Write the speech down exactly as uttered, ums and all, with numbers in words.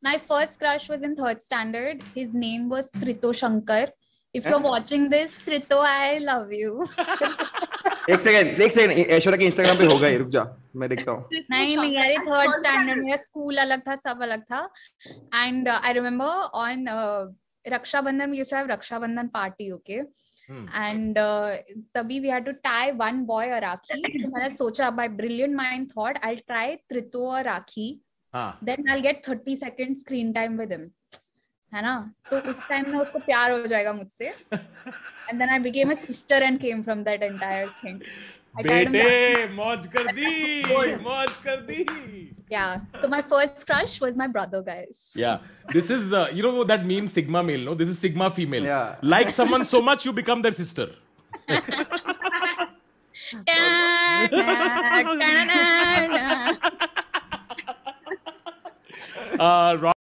My first crush was in third standard. His name was Trito Shankar. If you're watching this, Trito, I love you. एक second एक second Aishwarya के Instagram पे होगा ये, रुक जा मैं देखता हूँ. नहीं नहीं यार, थर्ड स्टैंडर्ड मेरा स्कूल अलग था, सब अलग था. And I remember on Rakshabandhan we used to have Rakshabandhan party, okay? And uh, तभी we had to tie one boy a rakhi. तो मैंने सोचा, my brilliant mind thought I'll try Trito a rakhi. Then I'll get thirty seconds screen time with him. है ना? तो उस time में उसको प्यार हो जाएगा मुझसे. And then I became a sister and came from that entire thing. बेटे मौज कर दी, मौज कर दी. Yeah. So my first crush was my brother, guys. Yeah. This is uh, you know that meme sigma male, no? This is sigma female. Yeah. Like someone so much you become their sister. uh,